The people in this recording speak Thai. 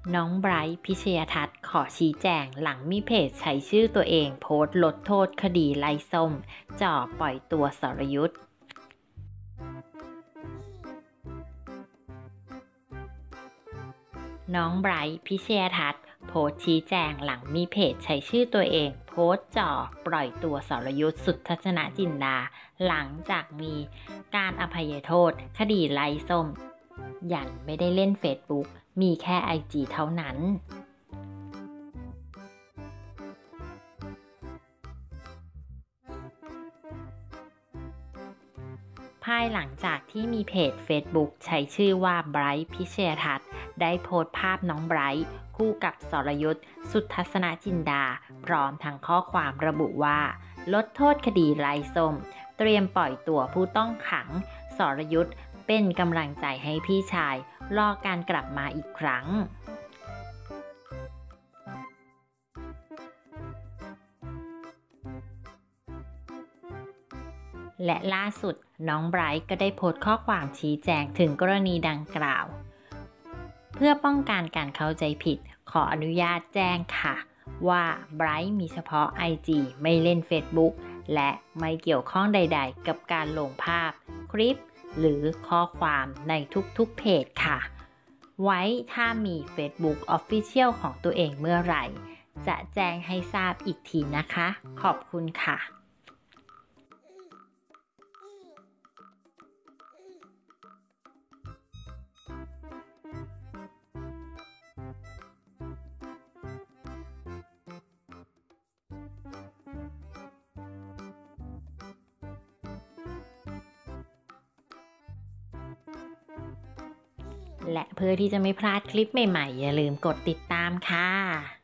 น้องไบรท์พิชยทัศน์ขอชี้แจงหลังมีเพจใช้ชื่อตัวเองโพสต์ลดโทษคดีไล่ส้มจ่อปล่อยตัวสรยุทธน้องไบรท์พิชยทัศน์โพสต์ชี้แจงหลังมีเพจใช้ชื่อตัวเองโพสต์จ่อปล่อยตัวสรยุทธสุทัศนจินดาหลังจากมีการอภัยโทษคดีไล่ส้มยันไม่ได้เล่นเฟซบุ๊กมีแค่IGเท่านั้นภายหลังจากที่มีเพจ Facebook ใช้ชื่อว่าไบรท์พิชยทัศน์ได้โพสต์ภาพน้องไบรท์คู่กับสรยุทธสุทัศนจินดาพร้อมทั้งข้อความระบุว่าลดโทษคดีไล่ส้มเตรียมปล่อยตัวผู้ต้องขังสรยุทธเป็นกำลังใจให้พี่ชายรอการกลับมาอีกครั้งและล่าสุดน้องไบรท์ก็ได้โพสต์ข้อความชี้แจงถึงกรณีดังกล่าวเพื่อป้องกันการเข้าใจผิดขออนุญาตแจ้งค่ะว่าไบรท์มีเฉพาะ IG ไม่เล่น Facebook และไม่เกี่ยวข้องใดๆกับการลงภาพคลิปหรือข้อความในทุกๆเพจค่ะไว้ถ้ามี Facebook Official ของตัวเองเมื่อไหร่จะแจ้งให้ทราบอีกทีนะคะขอบคุณค่ะและเพื่อที่จะไม่พลาดคลิปใหม่ๆอย่าลืมกดติดตามค่ะ